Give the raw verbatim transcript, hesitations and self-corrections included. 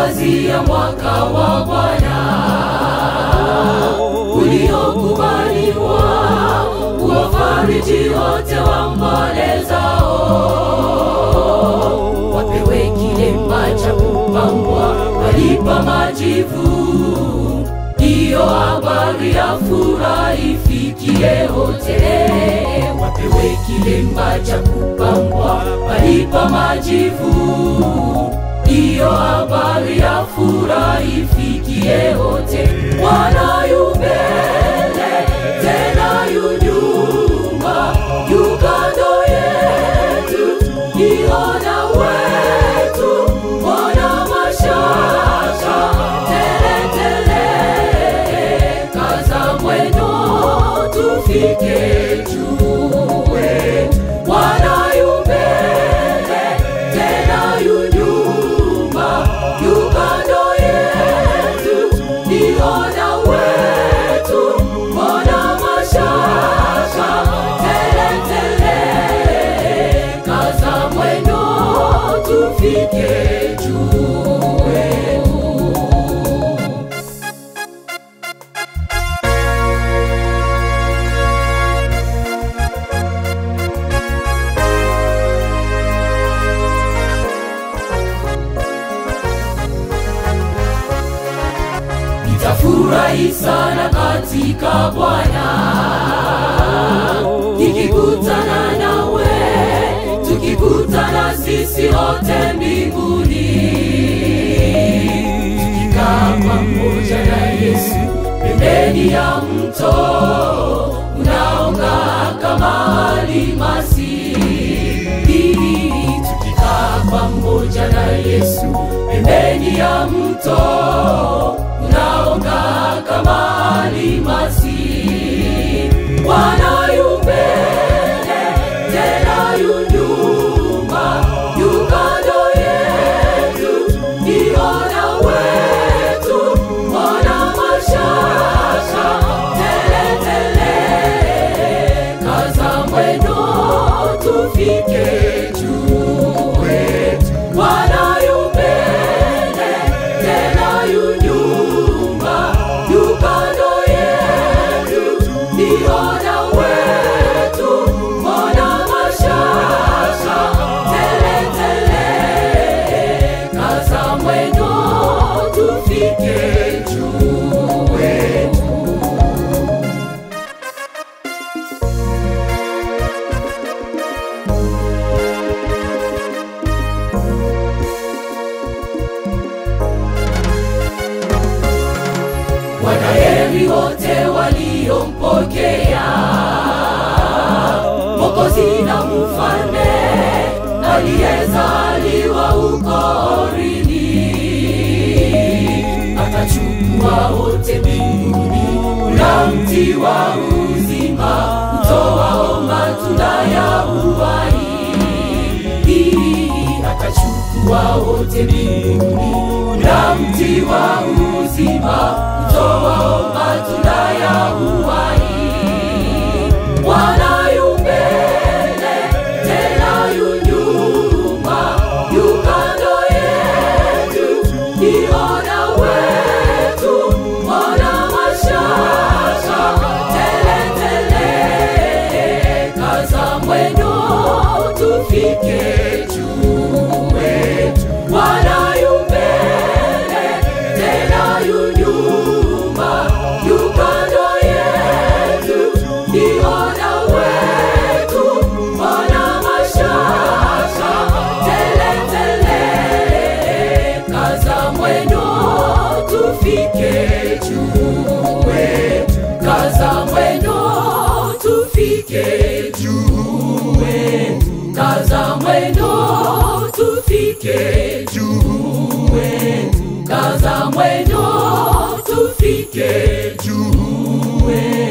Angazia mwaka wa Bwana uliokubaliwa, kuwafariji wote waombolezao. Wapewe kilemba cha kupambwa, walipa majivu. Ndiyo habari ya furaha ifikie wote. Wapewe kilemba cha kupambwa, walipa majivu. Ndiyo habari ya furaha ifikie wote. Bwana yu mbele, tena yu nyuma, yu kando yetu, Bwana wetu. Bwana mashaka tele tele, kaza mwendo tufike juu wetu. Bwana yu mbele, tena yu nyuma, yu kando yetu, Bwana wetu. Bwana mashaka tele tele, kaza mwendo tufike juu wetu. Nitafurahi sana katika Bwana, nikikutana nawe, tukikutana sisi wote mbinguni. Tukikaa pamoja na Yesu pembeni ya mto unaong'aa kama almasi. Tukikaa pamoja na Yesu pembeni ya mto unaong'aa kama almasi. Bwana yu mbele, tena yu nyuma, yu kando yetu, Bwana wetu. Bwana mashaka tele tele, kaza mwendo tufike juu wetu. Bwana yu mbele, tena yu nyuma, yu kando yetu, Bwana wetu. Bwana mashaka tele tele, kaza mwendo tufike juu wetu. Wanaheri wote waliompokea Mwokozi na Mfalme aliyezaliwa huko Orini. Akachukua wote mbinguni, ule mti wa uzima utoao matunda ya uhai. Akachukua wote mbinguni, ule mti wa uzima utoao matunda ya uhai. Bwana yu mbele, tena yu nyuma, yu kando yetu, Bwana wetu. Bwana mashaka tele tele, kaza mwendo tufike juu wetu. Bwana yu mbele, tena yu nyuma, yu kando yetu, Bwana wetu. Bwana mashaka tele tele, kaza mwendo tufike juu wetu. Kaza mwendo tufike juu wetu. Kaza mwendo tufike juu wetu. Kaza mwendo tufike juu wetu.